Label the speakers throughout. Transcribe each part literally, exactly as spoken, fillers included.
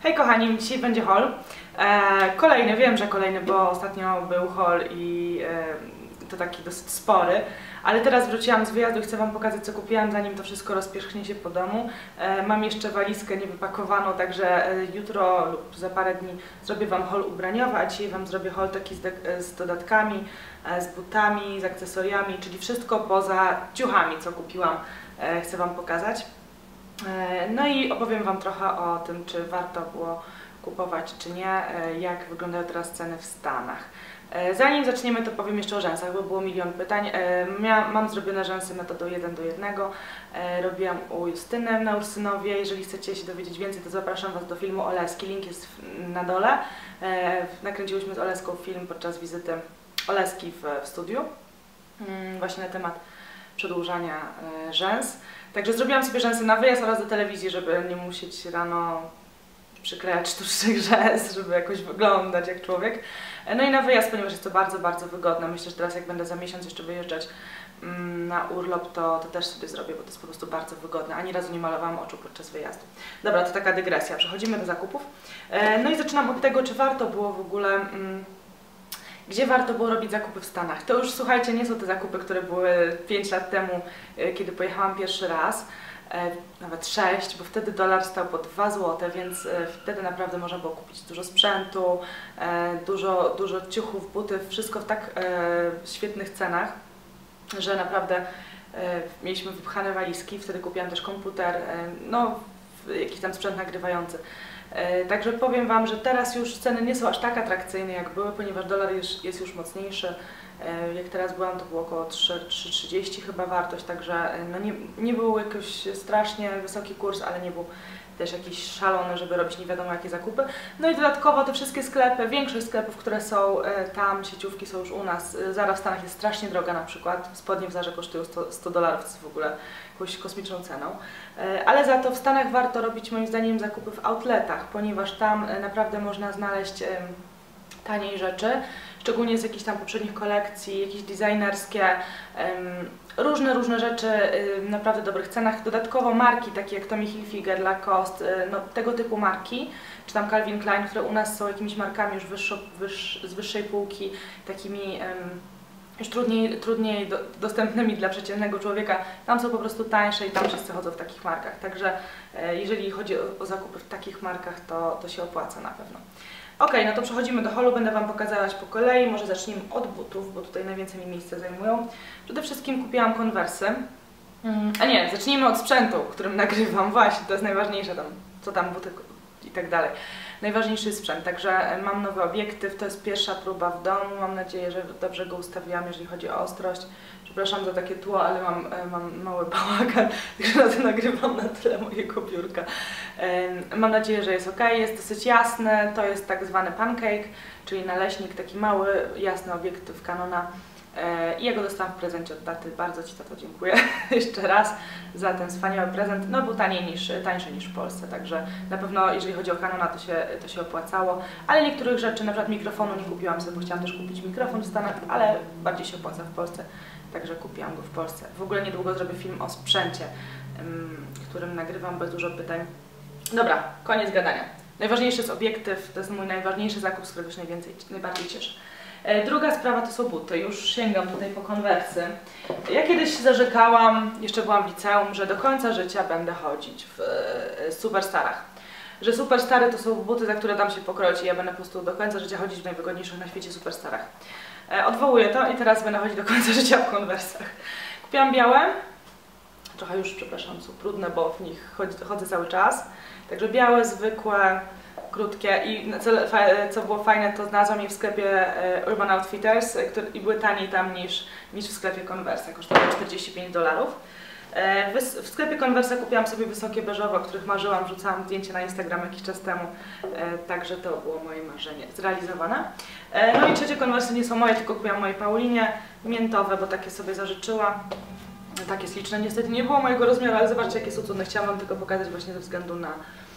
Speaker 1: Hej kochani, dzisiaj będzie haul. E, kolejny, wiem, że kolejny, bo ostatnio był haul i e, to taki dosyć spory. Ale teraz wróciłam z wyjazdu i chcę wam pokazać, co kupiłam, zanim to wszystko rozpierzchnie się po domu. E, mam jeszcze walizkę niewypakowaną, także e, jutro lub za parę dni zrobię wam haul ubraniowy, a dzisiaj wam zrobię haul taki z, z dodatkami, e, z butami, z akcesoriami, czyli wszystko poza ciuchami, co kupiłam, e, chcę wam pokazać. No i opowiem wam trochę o tym, czy warto było kupować, czy nie, jak wyglądają teraz ceny w Stanach. Zanim zaczniemy, to powiem jeszcze o rzęsach, bo było milion pytań. Mam zrobione rzęsy metodą jeden do jednego. Robiłam u Justyny na Ursynowie. Jeżeli chcecie się dowiedzieć więcej, to zapraszam was do filmu Oleski. Link jest na dole. Nakręciłyśmy z Oleską film podczas wizyty Oleski w, w studiu. Właśnie na temat przedłużania rzęs. Także zrobiłam sobie rzęsy na wyjazd oraz do telewizji, żeby nie musieć rano przyklejać sztucznych rzęs, żeby jakoś wyglądać jak człowiek. No i na wyjazd, ponieważ jest to bardzo, bardzo wygodne. Myślę, że teraz jak będę za miesiąc jeszcze wyjeżdżać na urlop, to, to też sobie zrobię, bo to jest po prostu bardzo wygodne. Ani razu nie malowałam oczu podczas wyjazdu. Dobra, to taka dygresja. Przechodzimy do zakupów. No i zaczynam od tego, czy warto było w ogóle... Gdzie warto było robić zakupy w Stanach? To już, słuchajcie, nie są te zakupy, które były pięć lat temu, kiedy pojechałam pierwszy raz, nawet sześć, bo wtedy dolar stał po dwa złote, więc wtedy naprawdę można było kupić dużo sprzętu, dużo, dużo ciuchów, butów, wszystko w tak świetnych cenach, że naprawdę mieliśmy wypchane walizki. Wtedy kupiłam też komputer, no jakiś tam sprzęt nagrywający. Także powiem wam, że teraz już ceny nie są aż tak atrakcyjne jak były, ponieważ dolar jest, jest już mocniejszy. Jak teraz byłam, to było około trzy trzydzieści chyba wartość, także no nie, nie był jakoś strasznie wysoki kurs, ale nie był też jakiś szalony, żeby robić nie wiadomo jakie zakupy. No i dodatkowo te wszystkie sklepy, większość sklepów, które są tam, sieciówki są już u nas. Zara w Stanach jest strasznie droga na przykład, spodnie w Zarze kosztują sto dolarów, co jest w ogóle jakąś kosmiczną ceną. Ale za to w Stanach warto robić moim zdaniem zakupy w outletach, ponieważ tam naprawdę można znaleźć taniej rzeczy, szczególnie z jakichś tam poprzednich kolekcji, jakieś designerskie, różne, różne rzeczy w naprawdę dobrych cenach. Dodatkowo marki takie jak Tommy Hilfiger, Lacoste, no, tego typu marki, czy tam Calvin Klein, które u nas są jakimiś markami już wyższo, wyższ, z wyższej półki, takimi już trudniej, trudniej do, dostępnymi dla przeciętnego człowieka, tam są po prostu tańsze i tam wszyscy chodzą w takich markach. Także e, jeżeli chodzi o, o zakupy w takich markach, to, to się opłaca na pewno. Ok, no to przechodzimy do haulu, będę wam pokazywać po kolei. Może zacznijmy od butów, bo tutaj najwięcej mi miejsca zajmują. Przede wszystkim kupiłam Conversy. Mm, a nie, zacznijmy od sprzętu, którym nagrywam. Właśnie, to jest najważniejsze tam, co tam buty i tak dalej. Najważniejszy sprzęt, także mam nowy obiektyw, to jest pierwsza próba w domu, mam nadzieję, że dobrze go ustawiłam, jeżeli chodzi o ostrość. Przepraszam za takie tło, ale mam, mam mały bałagan, także na to nagrywam na tyle mojego biurka. Mam nadzieję, że jest ok, jest dosyć jasny, to jest tak zwany pancake, czyli naleśnik, taki mały, jasny obiektyw Canona. I ja go dostałam w prezencie od taty, bardzo ci tato dziękuję jeszcze raz za ten wspaniały prezent. No był taniej niż, tańszy niż w Polsce, także na pewno jeżeli chodzi o Canona, to się, to się opłacało. Ale niektórych rzeczy, na przykład mikrofonu nie kupiłam sobie, bo chciałam też kupić mikrofon w Stanach, ale bardziej się opłaca w Polsce, także kupiłam go w Polsce. W ogóle niedługo zrobię film o sprzęcie, którym nagrywam, bez dużo pytań. Dobra, koniec gadania. Najważniejszy jest obiektyw, to jest mój najważniejszy zakup, z którego się najwięcej, najbardziej cieszę. Druga sprawa to są buty. Już sięgam tutaj po Conversy. Ja kiedyś zarzekałam, jeszcze byłam w liceum, że do końca życia będę chodzić w Superstarach. Że Superstary to są buty, za które dam się pokroić i ja będę po prostu do końca życia chodzić w najwygodniejszych na świecie Superstarach. Odwołuję to i teraz będę chodzić do końca życia w Conversach. Kupiłam białe. Trochę już, przepraszam, są brudne, bo w nich chodzę, chodzę cały czas. Także białe, zwykłe, krótkie i co, co było fajne, to znalazłam je w sklepie Urban Outfitters który, i były taniej tam niż, niż w sklepie Converse, kosztowały czterdzieści pięć dolarów. W sklepie Converse kupiłam sobie wysokie beżowe, o których marzyłam, wrzucałam zdjęcie na Instagram jakiś czas temu, także to było moje marzenie zrealizowane. No i trzecie Converse nie są moje, tylko kupiłam mojej Paulinie, miętowe, bo takie sobie zażyczyła. Takie śliczne, niestety nie było mojego rozmiaru, ale zobaczcie jakie są cudne, chciałam wam tylko pokazać właśnie ze względu na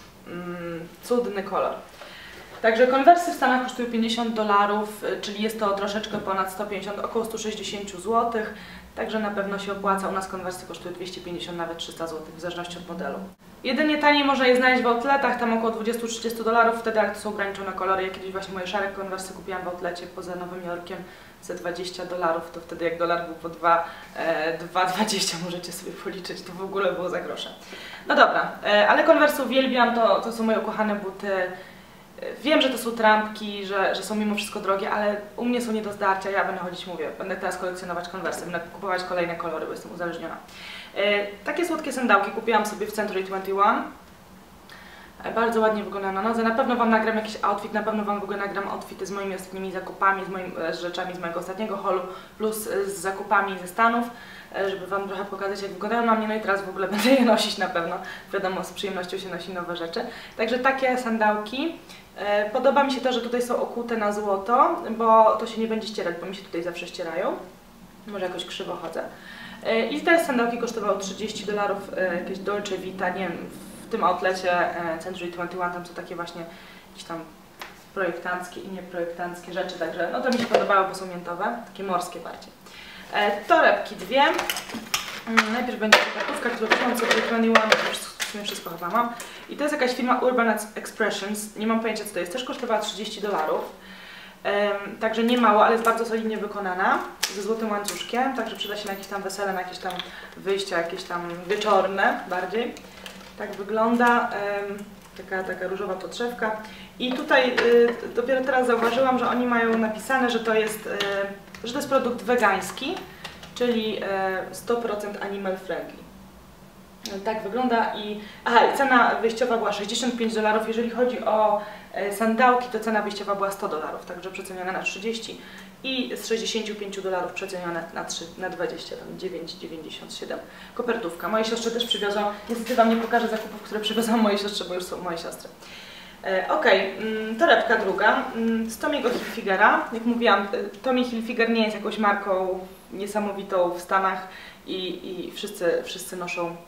Speaker 1: Mm, cudny kolor. Także Conversy w Stanach kosztują pięćdziesiąt dolarów, czyli jest to troszeczkę ponad sto pięćdziesiąt, około sto sześćdziesiąt złotych. Także na pewno się opłaca. U nas Conversy kosztują dwieście pięćdziesiąt, nawet trzysta złotych, w zależności od modelu. Jedynie taniej można je znaleźć w outletach, tam około dwadzieścia do trzydziestu dolarów, wtedy jak to są ograniczone kolory. Ja kiedyś właśnie moje szare konwersy kupiłam w outlecie poza Nowym Jorkiem za dwadzieścia dolarów, to wtedy jak dolar był po dwa dwadzieścia możecie sobie policzyć, to w ogóle było za grosze. No dobra, e, ale konwersy uwielbiam, to, to są moje ukochane buty. Wiem, że to są trampki, że, że są mimo wszystko drogie, ale u mnie są nie do zdarcia, ja będę chodzić, mówię, będę teraz kolekcjonować konwersy, będę kupować kolejne kolory, bo jestem uzależniona. E, takie słodkie sandałki kupiłam sobie w Century dwadzieścia jeden. E, bardzo ładnie wyglądają na nodze, na pewno Wam nagram jakiś outfit, na pewno Wam w ogóle nagram outfity z moimi ostatnimi zakupami, z moimi z rzeczami z mojego ostatniego haulu, plus z zakupami ze Stanów, e, żeby Wam trochę pokazać, jak wyglądają na mnie, no i teraz w ogóle będę je nosić na pewno, wiadomo, z przyjemnością się nosi nowe rzeczy. Także takie sandałki. Podoba mi się to, że tutaj są okute na złoto, bo to się nie będzie ścierać, bo mi się tutaj zawsze ścierają. Może jakoś krzywo chodzę. I te sandałki kosztowały trzydzieści dolarów, jakieś Dolce Vita, nie wiem, w tym outlecie Century dwadzieścia jeden, tam są takie właśnie jakieś tam projektanckie i nieprojektanckie rzeczy, także no to mi się podobało, bo są miętowe, takie morskie bardziej. Torebki dwie. Najpierw będzie kartówka, którą kupiłam sobie dwadzieścia jeden, w sumie wszystko chyba mam. I to jest jakaś firma Urban Expressions, nie mam pojęcia co to jest, też kosztowała trzydzieści dolarów. Um, także nie mało, ale jest bardzo solidnie wykonana, ze złotym łańcuszkiem, także przyda się na jakieś tam wesele, na jakieś tam wyjścia, jakieś tam wieczorne bardziej. Tak wygląda, um, taka, taka różowa podszewka. I tutaj y, dopiero teraz zauważyłam, że oni mają napisane, że to jest, y, że to jest produkt wegański, czyli y, sto procent animal friendly. Tak wygląda i, aha, i cena wyjściowa była sześćdziesiąt pięć dolarów, jeżeli chodzi o e, sandałki, to cena wyjściowa była sto dolarów, także przecenione na trzydzieści i z sześćdziesięciu pięciu dolarów przecenione na, trzy, na dwadzieścia, tam dziewięć dziewięćdziesiąt siedem. Kopertówka. Moje siostrze też przywiozłam, niestety Wam nie pokażę zakupów, które przywiozłam mojej siostrze, bo już są moje siostry. E, ok, mm, torebka druga, mm, z Tommy'ego Hilfigera. Jak mówiłam, Tommy Hilfiger nie jest jakąś marką niesamowitą w Stanach i, i wszyscy, wszyscy noszą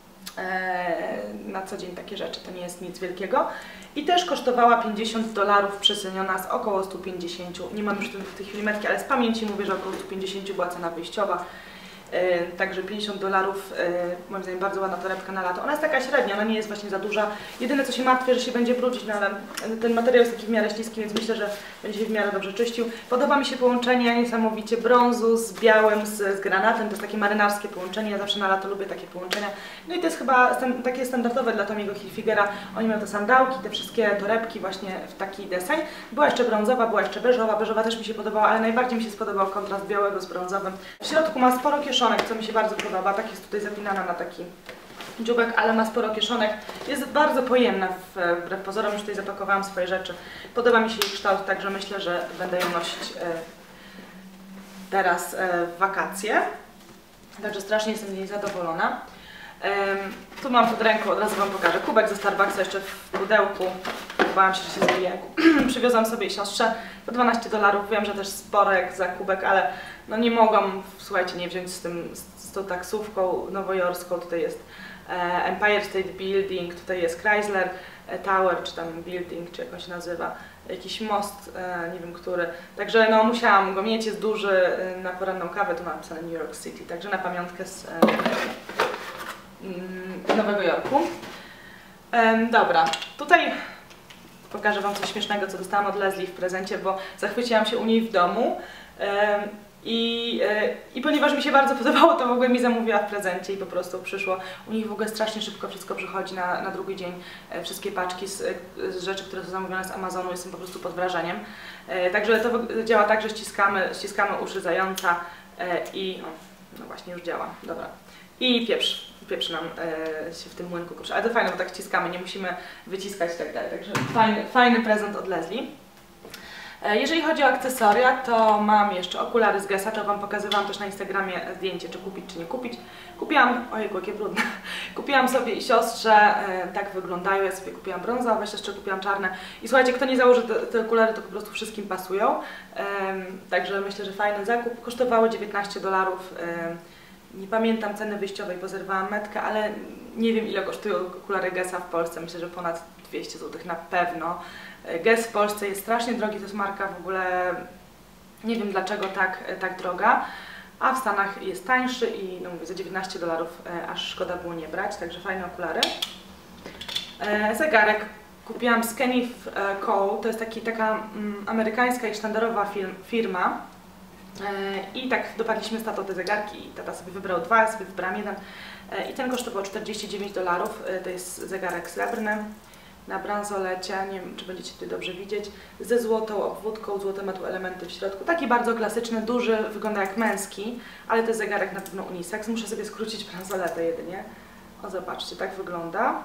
Speaker 1: na co dzień takie rzeczy, to nie jest nic wielkiego. I też kosztowała pięćdziesiąt dolarów, przeceniona z około stu pięćdziesięciu. Nie mam już w tej chwili metki, ale z pamięci mówię, że około stu pięćdziesięciu była cena wyjściowa. Yy, także pięćdziesiąt dolarów, yy, moim zdaniem bardzo ładna torebka na lato. Ona jest taka średnia, ona nie jest właśnie za duża. Jedyne co się martwię, że się będzie brudzić, no ale ten materiał jest taki w miarę śliski, więc myślę, że będzie się w miarę dobrze czyścił. Podoba mi się połączenie niesamowicie brązu z białym, z, z granatem. To jest takie marynarskie połączenie, ja zawsze na lato lubię takie połączenia. No i to jest chyba stan takie standardowe dla Tommy'ego Hilfigera. Oni mają te sandałki, te wszystkie torebki właśnie w taki deseń. Była jeszcze brązowa, była jeszcze beżowa. Beżowa też mi się podobała, ale najbardziej mi się spodobał kontrast białego z brązowym. W środku ma sporo kieszonek, co mi się bardzo podoba. Tak jest tutaj zapinana na taki dziubek, ale ma sporo kieszonek. Jest bardzo pojemna, wbrew pozorom, już tutaj zapakowałam swoje rzeczy. Podoba mi się jej kształt, także myślę, że będę ją nosić e, teraz e, w wakacje. Także strasznie jestem z niej zadowolona. E, tu mam pod ręką, od razu Wam pokażę, kubek ze Starbucksa jeszcze w pudełku. Bałam się, że się zbije. Przywiozłam sobie siostrze po dwanaście dolarów. Wiem, że też sporo jak za kubek, ale no nie mogłam, słuchajcie, nie wziąć z, tym, z, z tą taksówką nowojorską. Tutaj jest e, Empire State Building, tutaj jest Chrysler e, Tower, czy tam Building, czy jak on się nazywa. Jakiś most, e, nie wiem który. Także no musiałam go mieć, jest duży, e, na poranną kawę, tu mam napisane New York City, także na pamiątkę z e, e, Nowego Jorku. E, dobra, tutaj pokażę Wam coś śmiesznego, co dostałam od Leslie w prezencie, bo zachwyciłam się u niej w domu e, i, e, i ponieważ mi się bardzo podobało, to w ogóle mi zamówiła w prezencie i po prostu przyszło. U nich w ogóle strasznie szybko wszystko przychodzi na, na drugi dzień. E, wszystkie paczki z, z rzeczy, które są zamówione z Amazonu, jestem po prostu pod wrażeniem. E, także to działa tak, że ściskamy, ściskamy uszy zająca e, i o, no właśnie już działa, dobra. I pieprz. Pieprz nam e, się w tym młynku kurczę. Ale to fajne, bo tak ściskamy, nie musimy wyciskać i tak dalej. Także fajny, fajny prezent od Leslie. E, jeżeli chodzi o akcesoria, to mam jeszcze okulary z Guessa, to Wam pokazywałam też na Instagramie zdjęcie, czy kupić, czy nie kupić. Kupiłam, ojejku, jakie brudne. Kupiłam sobie i siostrze, e, tak wyglądają. Ja sobie kupiłam brązowe, siostrze kupiłam czarne. I słuchajcie, kto nie założy te, te okulary, to po prostu wszystkim pasują. E, także myślę, że fajny zakup. Kosztowały dziewiętnaście dolarów. E, Nie pamiętam ceny wyjściowej, bo zerwałam metkę, ale nie wiem ile kosztują okulary Guessa w Polsce. Myślę, że ponad dwieście złotych na pewno. Guess w Polsce jest strasznie drogi, to jest marka w ogóle, nie wiem dlaczego tak, tak droga. A w Stanach jest tańszy i no mówię, za dziewiętnaście dolarów aż szkoda było nie brać, także fajne okulary. E, zegarek kupiłam z Kenny Co. To jest taki, taka mm, amerykańska i sztandarowa firm, firma. E, I tak dopadliśmy z tatą te zegarki i tata sobie wybrał dwa, ja sobie wybrałam jeden. E, I ten kosztował czterdzieści dziewięć dolarów. E, to jest zegarek srebrny na bransolecie, nie wiem, czy będziecie tutaj dobrze widzieć, ze złotą obwódką, złote ma tu elementy w środku. Taki bardzo klasyczny, duży, wygląda jak męski, ale to jest zegarek na pewno unisex. Muszę sobie skrócić bransoletę jedynie. O, zobaczcie, tak wygląda.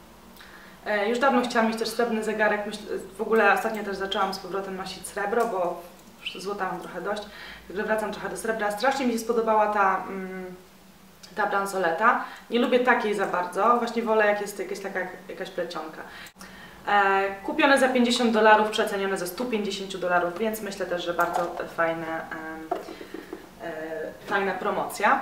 Speaker 1: E, już dawno chciałam mieć też srebrny zegarek, Myśl, w ogóle ostatnio też zaczęłam z powrotem nosić srebro, bo złota mam trochę dość, także wracam trochę do srebra. Strasznie mi się spodobała ta... Mm, ta bransoleta. Nie lubię takiej za bardzo, właśnie wolę jak jest jakaś taka jakaś plecionka. E, kupione za pięćdziesiąt dolarów, przecenione za sto pięćdziesiąt dolarów, więc myślę też, że bardzo fajne, e, e, fajna promocja.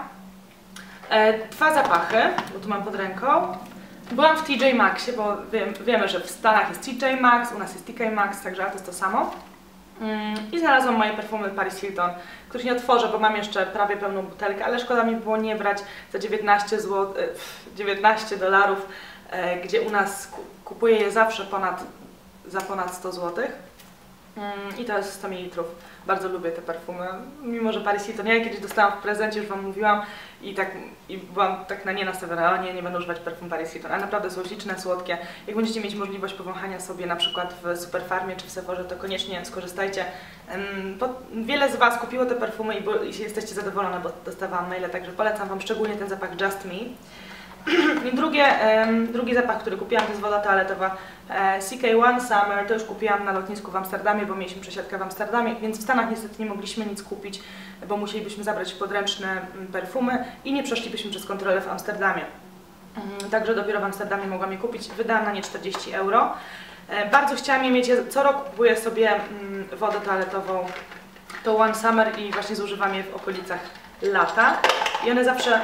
Speaker 1: E, dwa zapachy, bo tu mam pod ręką. Byłam w T J Maxxie, bo wiem, wiemy, że w Stanach jest T J Maxx, u nas jest T K Maxx, także to jest to samo. I znalazłam moje perfumy Paris Hilton, których nie otworzę, bo mam jeszcze prawie pełną butelkę, ale szkoda mi było nie brać za dziewiętnaście dolarów, gdzie u nas kupuję je zawsze ponad, za ponad sto złotych. I to jest sto mililitrów. Bardzo lubię te perfumy, mimo że Paris Hilton, ja kiedyś dostałam w prezencie, już Wam mówiłam i tak i byłam tak na nie nastawiona, o nie, nie będę używać perfum Paris Hilton, a naprawdę są śliczne, słodkie. Jak będziecie mieć możliwość powąchania sobie na przykład w Superfarmie czy w Sephorze, to koniecznie skorzystajcie. Wiele z Was kupiło te perfumy i, bo, i jesteście zadowolone, bo dostawałam maile, także polecam Wam szczególnie ten zapach Just Me. I drugie, um, drugi zapach, który kupiłam, to jest woda toaletowa e, C K jeden Summer. To już kupiłam na lotnisku w Amsterdamie, bo mieliśmy przesiadkę w Amsterdamie, więc w Stanach niestety nie mogliśmy nic kupić, bo musielibyśmy zabrać podręczne perfumy i nie przeszlibyśmy przez kontrolę w Amsterdamie. Um, także dopiero w Amsterdamie mogłam je kupić. Wydałam na nie czterdzieści euro. E, bardzo chciałam je mieć. Ja co roku kupuję sobie um, wodę toaletową, to One Summer i właśnie zużywam je w okolicach lata. I one zawsze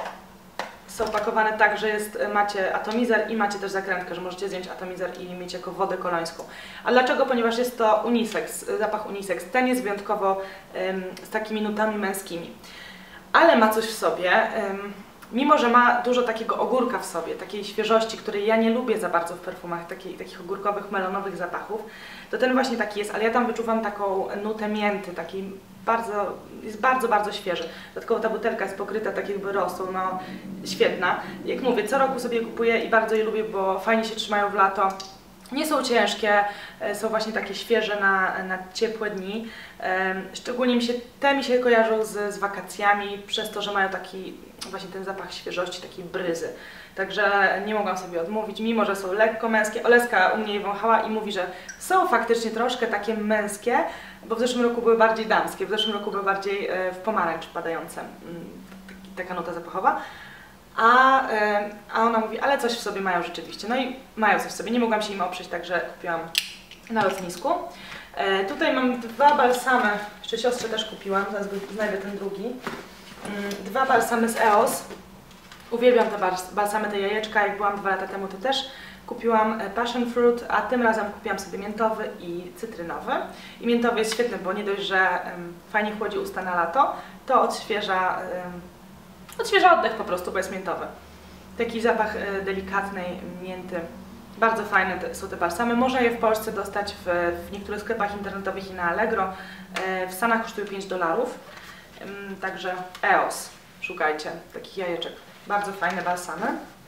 Speaker 1: są pakowane tak, że jest, macie atomizer i macie też zakrętkę, że możecie zdjąć atomizer i mieć jako wodę kolońską. A dlaczego? Ponieważ jest to unisex, zapach unisex. Ten jest wyjątkowo um, z takimi nutami męskimi. Ale ma coś w sobie, um, mimo że ma dużo takiego ogórka w sobie, takiej świeżości, której ja nie lubię za bardzo w perfumach, takiej, takich ogórkowych, melonowych zapachów, to ten właśnie taki jest, ale ja tam wyczuwam taką nutę mięty, takiej bardzo, jest bardzo, bardzo świeży. Dodatkowo ta butelka jest pokryta tak jakby rosą, no świetna. Jak mówię, co roku sobie kupuję i bardzo je lubię, bo fajnie się trzymają w lato. Nie są ciężkie, są właśnie takie świeże na, na ciepłe dni. Szczególnie mi się, te mi się kojarzą z, z wakacjami, przez to, że mają taki właśnie ten zapach świeżości, takiej bryzy. Także nie mogłam sobie odmówić, mimo że są lekko męskie. Oleska u mnie je wąchała i mówi, że są faktycznie troszkę takie męskie, bo w zeszłym roku były bardziej damskie, w zeszłym roku były bardziej w pomarańcz padające, taka nuta zapachowa. A, a ona mówi, ale coś w sobie mają rzeczywiście. No i mają coś w sobie, nie mogłam się im oprzeć, także kupiłam na lotnisku. E, tutaj mam dwa balsamy, jeszcze siostrze też kupiłam, zaraz znajdę ten drugi. Dwa balsamy z E O S. Uwielbiam te balsamy, te jajeczka, jak byłam dwa lata temu, to też kupiłam passion fruit, a tym razem kupiłam sobie miętowy i cytrynowy. I miętowy jest świetny, bo nie dość, że um, fajnie chłodzi usta na lato, to odświeża um, Odświeża oddech po prostu, bo jest miętowy. Taki zapach y, delikatnej mięty. Bardzo fajne te, są te balsamy. Można je w Polsce dostać w, w niektórych sklepach internetowych i na Allegro. Y, w Stanach kosztują pięć dolarów. Y, także E O S. Szukajcie takich jajeczek. Bardzo fajne balsamy.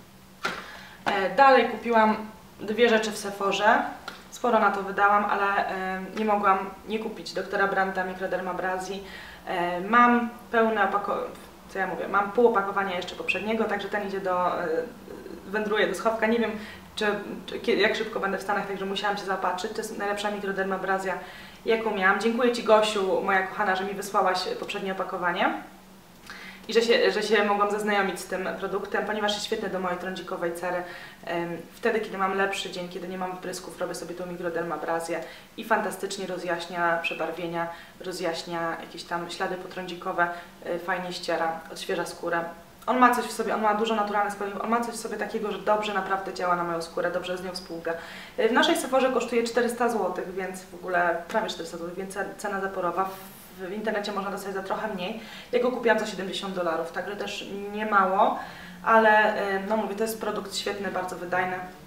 Speaker 1: Y, dalej kupiłam dwie rzeczy w Sephorze. Sporo na to wydałam, ale y, nie mogłam nie kupić doktora Brandta Microdermabrasji. Y, mam pełne opakowanie. Co ja mówię, mam pół opakowania jeszcze poprzedniego, także ten idzie do, wędruje do schowka. Nie wiem, czy, czy, jak szybko będę w Stanach, także musiałam się zaopatrzyć. To jest najlepsza mikrodermabrazja, jaką miałam. Dziękuję Ci, Gosiu, moja kochana, że mi wysłałaś poprzednie opakowanie i że się, że się mogłam zaznajomić z tym produktem, ponieważ jest świetny do mojej trądzikowej cery. Wtedy, kiedy mam lepszy dzień, kiedy nie mam wprysków, robię sobie tą mikrodermabrazję i fantastycznie rozjaśnia przebarwienia, rozjaśnia jakieś tam ślady potrądzikowe, fajnie ściera, odświeża skórę. On ma coś w sobie, on ma dużo naturalnych składników, on ma coś w sobie takiego, że dobrze naprawdę działa na moją skórę, dobrze z nią współgra. W naszej Sephorze kosztuje czterysta złotych, więc w ogóle prawie czterysta złotych, więc cena zaporowa. W internecie można dostać za trochę mniej. Ja go kupiłam za siedemdziesiąt dolarów, także też nie mało, ale no mówię, to jest produkt świetny, bardzo wydajny.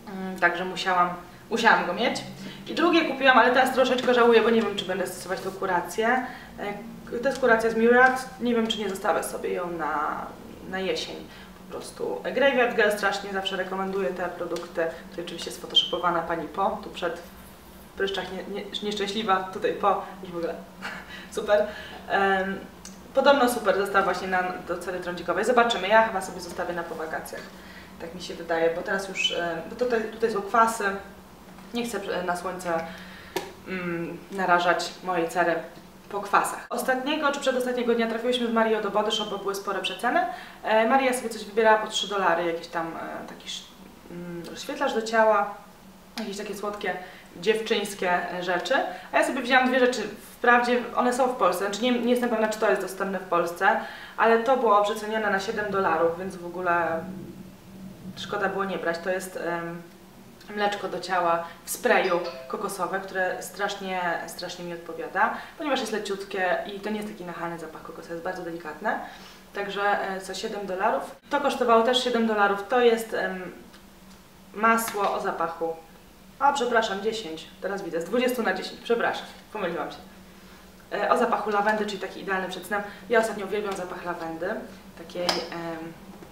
Speaker 1: Także musiałam, musiałam go mieć. I drugie kupiłam, ale teraz troszeczkę żałuję, bo nie wiem, czy będę stosować tą kurację. To jest kuracja z Murad. Nie wiem, czy nie zostawię sobie ją na, na jesień. Po prostu Graveyard Girl strasznie zawsze rekomenduję te produkty. Tutaj oczywiście sfotoshopowana pani po, tu przed w pryszczach nie, nie, nieszczęśliwa, tutaj po, już w ogóle super. Um, podobno super zestaw właśnie na, do cery trądzikowej. Zobaczymy, ja chyba sobie zostawię na po wakacjach. Tak mi się wydaje, bo teraz już, bo tutaj, tutaj są kwasy. Nie chcę na słońce um, narażać mojej cery po kwasach. Ostatniego czy przedostatniego dnia trafiłyśmy z Mario do Body Shop, bo były spore przeceny. E, Maria sobie coś wybierała po trzy dolary, jakiś tam e, taki mm, rozświetlacz do ciała, jakieś takie słodkie, dziewczyńskie rzeczy. A ja sobie wzięłam dwie rzeczy, wprawdzie one są w Polsce, znaczy nie, nie jestem pewna, czy to jest dostępne w Polsce, ale to było przecenione na siedem dolarów, więc w ogóle szkoda było nie brać. To jest um, mleczko do ciała w sprayu kokosowe, które strasznie, strasznie mi odpowiada, ponieważ jest leciutkie i to nie jest taki nachalny zapach kokosa, jest bardzo delikatne. Także za siedem dolarów. To kosztowało też siedem dolarów. To jest um, masło o zapachu. A, przepraszam, dziesięć. Teraz widzę, z dwudziestu na dziesięć. Przepraszam, pomyliłam się. E, o zapachu lawendy, czyli taki idealny przed snem. Ja ostatnio uwielbiam zapach lawendy. Takiej... Um,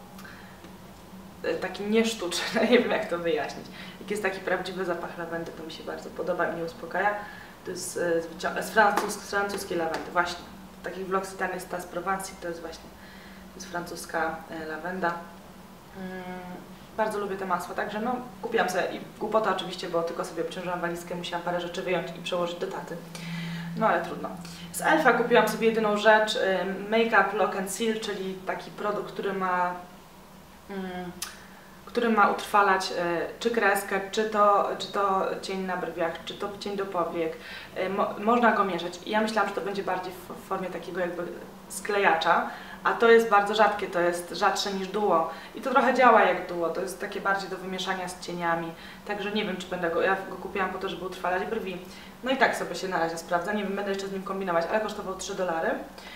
Speaker 1: taki niesztuczny, nie wiem jak to wyjaśnić. Jak jest taki prawdziwy zapach lawendy, to mi się bardzo podoba i mnie uspokaja. To jest z, z, francus, z francuskiej lawendy, właśnie. Takich w L'Occitanie jest ta z Provencji, to jest właśnie to jest francuska lawenda. Hmm, bardzo lubię te masła, także no kupiłam sobie i głupota oczywiście, bo tylko sobie obciążyłam walizkę, musiałam parę rzeczy wyjąć i przełożyć do taty. No ale trudno. Z Elfa kupiłam sobie jedyną rzecz, Make Up Lock and Seal, czyli taki produkt, który ma Hmm, który ma utrwalać y, czy kreskę, czy to, czy to cień na brwiach, czy to cień do powiek. Y, mo, można go mieszać. I ja myślałam, że to będzie bardziej w, w formie takiego jakby sklejacza, a to jest bardzo rzadkie, to jest rzadsze niż duo. I to trochę działa jak duo, to jest takie bardziej do wymieszania z cieniami. Także nie wiem, czy będę go, ja go kupiłam po to, żeby utrwalać brwi. No i tak sobie się na razie sprawdza, nie wiem, będę jeszcze z nim kombinować, ale kosztował trzy dolary.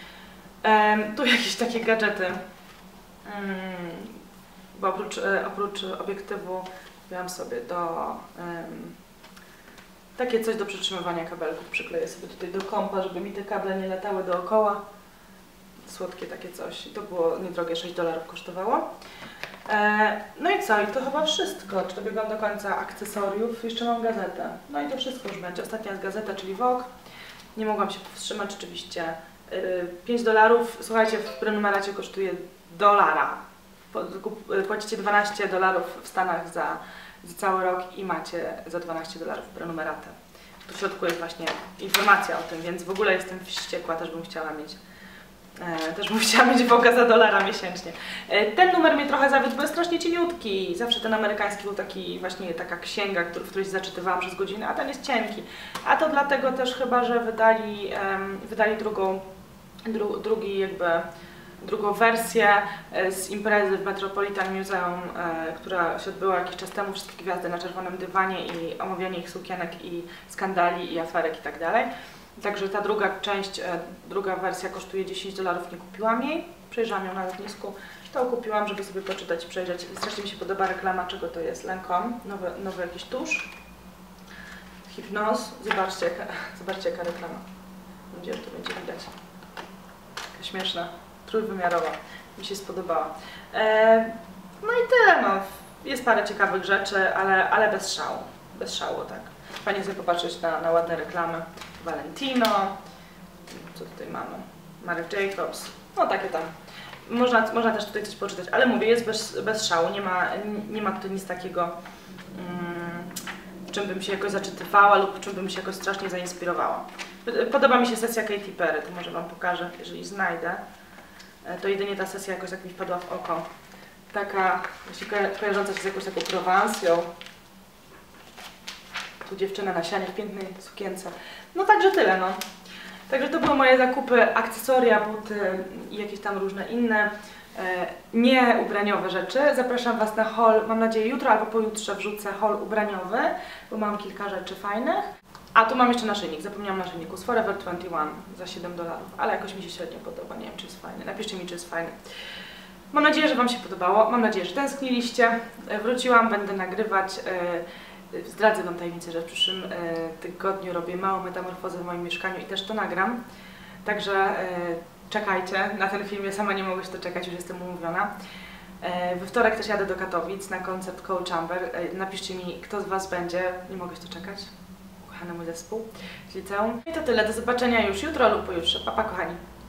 Speaker 1: Um, tu jakieś takie gadżety. Um, Bo oprócz, e, oprócz obiektywu wziąłam sobie do um, takie coś do przytrzymywania kabelków. Przykleję sobie tutaj do kompa, żeby mi te kable nie latały dookoła. Słodkie takie coś. To było niedrogie, sześć dolarów kosztowało. E, no i co? I to chyba wszystko. Czy dobiegłam do końca akcesoriów? Jeszcze mam gazetę. No i to wszystko już będzie. Ostatnia jest gazeta, czyli Vogue. Nie mogłam się powstrzymać oczywiście. E, pięć dolarów. Słuchajcie, w prenumeracie kosztuje dolara. Płacicie dwanaście dolarów w Stanach za, za cały rok i macie za dwanaście dolarów prenumeratę. Tu w środku jest właśnie informacja o tym, więc w ogóle jestem wściekła, też bym chciała mieć. E, też bym chciała mieć Vogue'a za dolara miesięcznie. E, ten numer mnie trochę zawiódł, bo jest strasznie cieniutki. Zawsze ten amerykański był taki właśnie taka księga, który, w której się zaczytywałam przez godzinę, a ten jest cienki. A to dlatego też chyba, że wydali, um, wydali drugą, dru, drugi jakby drugą wersję z imprezy w Metropolitan Museum, e, która się odbyła jakiś czas temu, wszystkie gwiazdy na czerwonym dywanie i omawianie ich sukienek i skandali i aferek i tak dalej. Także ta druga część, e, druga wersja kosztuje dziesięć dolarów, nie kupiłam jej, przejrzałam ją na lotnisku, to kupiłam, żeby sobie poczytać i przejrzeć. Strasznie mi się podoba reklama, czego to jest, Lancome, nowy, nowy jakiś tusz, Hypnose, zobaczcie jaka, zobaczcie jaka reklama, mam nadzieję, że to będzie widać, jaka śmieszna. Trójwymiarowa. Mi się spodobała. E, no i tyle, no. Jest parę ciekawych rzeczy, ale, ale bez szału. Bez szału, tak. Fajnie sobie popatrzeć na, na ładne reklamy. Valentino. Co tutaj mamy? Marc Jacobs. No takie tam. Można, można też tutaj coś poczytać, ale mówię, jest bez, bez szału. Nie ma, nie ma tutaj nic takiego, mm, w czym bym się jakoś zaczytywała lub w czym bym się jakoś strasznie zainspirowała. Podoba mi się sesja Katy Perry, to może Wam pokażę, jeżeli znajdę. To jedynie ta sesja jakoś tak mi wpadła w oko. Taka, właśnie kojarząca się z jakąś taką Prowansją. Tu dziewczyna na sianie w pięknej sukience. No także tyle, no. Także to były moje zakupy, akcesoria, buty i jakieś tam różne inne, e, nie ubraniowe rzeczy. Zapraszam Was na haul, mam nadzieję jutro albo pojutrze wrzucę haul ubraniowy, bo mam kilka rzeczy fajnych. A tu mam jeszcze naszyjnik, zapomniałam naszyjniku z Forever dwadzieścia jeden za siedem dolarów, ale jakoś mi się średnio podoba, nie wiem czy jest fajny, napiszcie mi czy jest fajny. Mam nadzieję, że Wam się podobało, mam nadzieję, że tęskniliście. Wróciłam, będę nagrywać. Zdradzę Wam tajemnicę, że w przyszłym tygodniu robię małą metamorfozę w moim mieszkaniu i też to nagram. Także czekajcie na ten film, ja sama nie mogę się doczekać, już jestem umówiona. We wtorek też jadę do Katowic na koncert Cold Chamber. Napiszcie mi, kto z Was będzie, nie mogę się doczekać. Kochany mój zespół z liceum. I to tyle, do zobaczenia już jutro lub pojutrze. Pa, pa kochani.